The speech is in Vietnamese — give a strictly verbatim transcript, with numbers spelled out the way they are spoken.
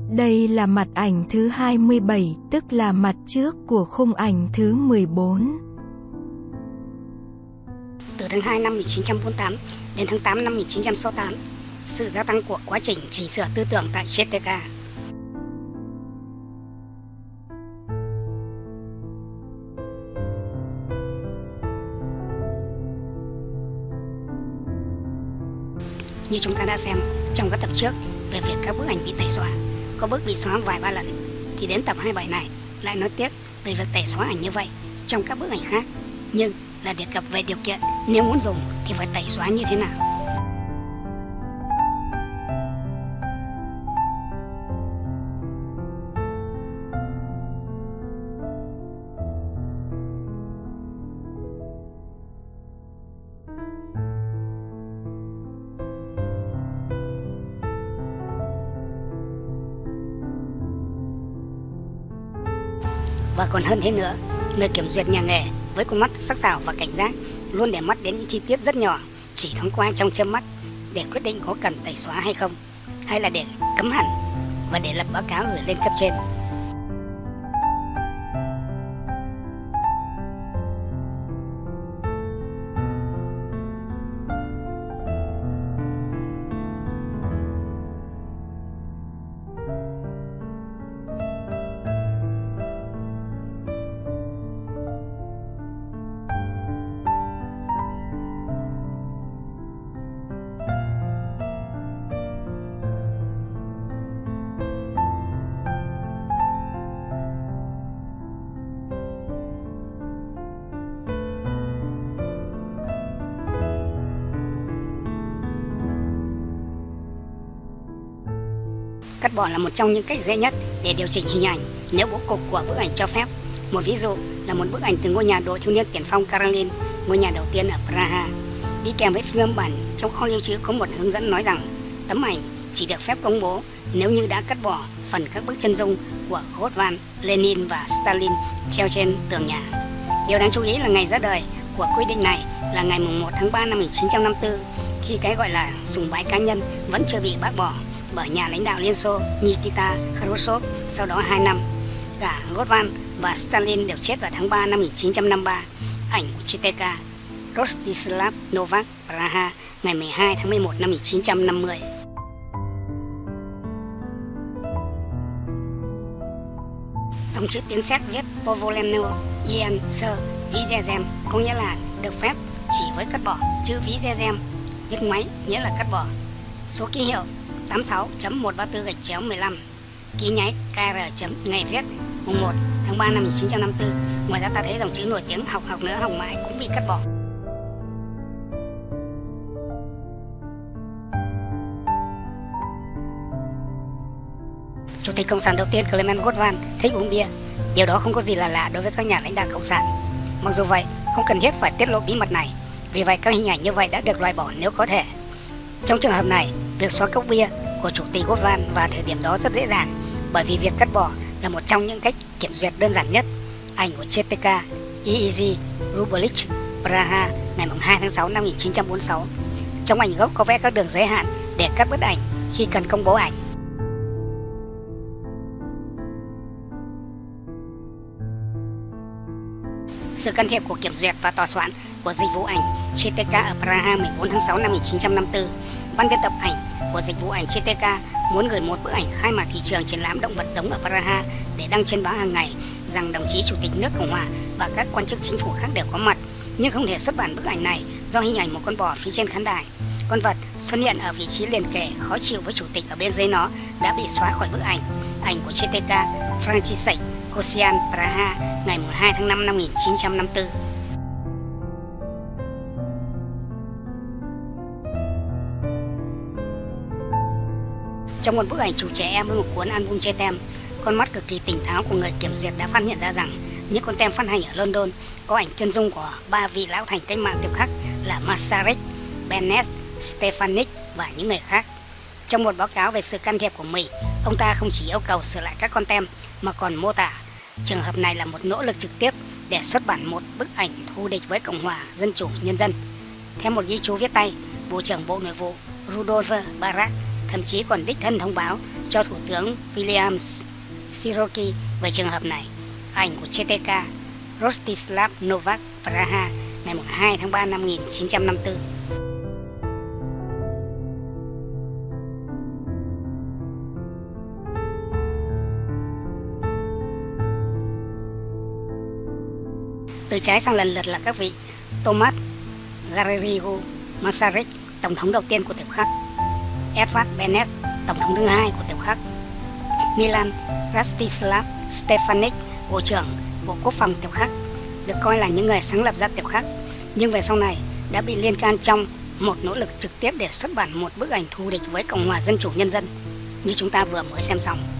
Đây là mặt ảnh thứ hai mươi bảy, tức là mặt trước của khung ảnh thứ mười bốn. Từ tháng hai năm một nghìn chín trăm bốn mươi tám đến tháng tám năm một nghìn chín trăm sáu mươi tám, sự gia tăng của quá trình chỉnh sửa tư tưởng tại giê tê ca. Như chúng ta đã xem trong các tập trước về việc các bức ảnh bị tẩy xóa, có bức bị xóa vài ba lần, thì đến tập hai mươi bảy này lại nói tiếp về việc tẩy xóa ảnh như vậy trong các bức ảnh khác, nhưng là đề cập về điều kiện nếu muốn dùng thì phải tẩy xóa như thế nào. Và còn hơn thế nữa, người kiểm duyệt nhà nghề với con mắt sắc sảo và cảnh giác luôn để mắt đến những chi tiết rất nhỏ, chỉ thoáng qua trong chớp mắt để quyết định có cần tẩy xóa hay không, hay là để cấm hẳn và để lập báo cáo gửi lên cấp trên. Cắt bỏ là một trong những cách dễ nhất để điều chỉnh hình ảnh nếu bố cục của bức ảnh cho phép. Một ví dụ là một bức ảnh từ ngôi nhà đội thiếu niên tiền phong Karolin, ngôi nhà đầu tiên ở Praha. Đi kèm với phim bản trong kho lưu trữ có một hướng dẫn nói rằng tấm ảnh chỉ được phép công bố nếu như đã cắt bỏ phần các bức chân dung của Gottwald, Lenin và Stalin treo trên tường nhà. Điều đáng chú ý là ngày ra đời của quy định này là ngày một tháng ba năm một nghìn chín trăm năm mươi tư, khi cái gọi là sùng bái cá nhân vẫn chưa bị bác bỏ bởi nhà lãnh đạo Liên Xô Nikita Khrushchev sau đó hai năm. Cả Gottwald và Stalin đều chết vào tháng ba năm một nghìn chín trăm năm mươi ba. Ảnh của giê tê ca Rostislav Novak, Praha, ngày mười hai tháng mười một năm một nghìn chín trăm năm mươi. Dòng chữ tiếng Séc viết Povoleno Ien Sơ Vizezem có nghĩa là được phép chỉ với cắt bỏ. Chữ Vizezem viết ngoáy nghĩa là cắt bỏ. Số ký hiệu tám mươi sáu chấm một ba tư gạch chéo mười lăm, ký nháy ca rờ chấm ngày viết mùng một tháng ba năm một nghìn chín trăm năm mươi tư. Ngoài ra ta thấy dòng chữ nổi tiếng học học nữa học mãi cũng bị cắt bỏ. Chủ tịch Cộng sản đầu tiên Clement Gottwald thích uống bia. Điều đó không có gì là lạ đối với các nhà lãnh đạo Cộng sản. Mặc dù vậy, không cần thiết phải tiết lộ bí mật này. Vì vậy, các hình ảnh như vậy đã được loại bỏ nếu có thể. Trong trường hợp này, việc xóa cốc bia của Chủ tịch Gottwald vào thời điểm đó rất dễ dàng, bởi vì việc cắt bỏ là một trong những cách kiểm duyệt đơn giản nhất. Ảnh của giê tê ca Easy Rubelich, Praha, ngày hai tháng sáu năm một nghìn chín trăm bốn mươi sáu. Trong ảnh gốc có vẽ các đường giới hạn để cắt bớt ảnh khi cần công bố ảnh. Sự can thiệp của kiểm duyệt và tòa soạn của dịch vụ ảnh giê tê ca ở Praha mười bốn tháng sáu năm một nghìn chín trăm năm mươi tư, ban biên tập ảnh của dịch vụ ảnh giê tê ca muốn gửi một bức ảnh khai mạc thị trường triển lãm động vật giống ở Praha để đăng trên báo hàng ngày rằng đồng chí Chủ tịch nước Cộng hòa và các quan chức chính phủ khác đều có mặt, nhưng không thể xuất bản bức ảnh này do hình ảnh một con bò phía trên khán đài. Con vật xuất hiện ở vị trí liền kề khó chịu với chủ tịch ở bên dưới nó đã bị xóa khỏi bức ảnh. Ảnh của giê tê ca Franciszek Kosian, Praha, ngày hai tháng năm năm một nghìn chín trăm năm mươi tư. Trong một bức ảnh chụp trẻ em với một cuốn album chơi tem, con mắt cực kỳ tỉnh táo của người kiểm duyệt đã phát hiện ra rằng những con tem phát hành ở London có ảnh chân dung của ba vị lão thành cách mạng tiếp khắc là Masaryk, Bennett, Stefanik và những người khác. Trong một báo cáo về sự can thiệp của Mỹ, ông ta không chỉ yêu cầu sửa lại các con tem mà còn mô tả trường hợp này là một nỗ lực trực tiếp để xuất bản một bức ảnh thù địch với Cộng hòa Dân chủ Nhân dân. Theo một ghi chú viết tay, Bộ trưởng Bộ Nội vụ Rudolf Barak thậm chí còn đích thân thông báo cho Thủ tướng William Siroki về trường hợp này. Ảnh của chê tê ca Rostislav Novak, Praha, ngày hai tháng ba năm một nghìn chín trăm năm mươi tư. Từ trái sang lần lượt là các vị Thomas Garrigo Masaryk, tổng thống đầu tiên của Tiểu Khắc, Edvard Beneš, tổng thống thứ hai của Tiểu Khắc, Milan Rastislav Stefanik, bộ trưởng Bộ Quốc phòng Tiểu Khắc, được coi là những người sáng lập ra Tiểu Khắc, nhưng về sau này đã bị liên can trong một nỗ lực trực tiếp để xuất bản một bức ảnh thù địch với Cộng hòa Dân chủ Nhân dân như chúng ta vừa mới xem xong.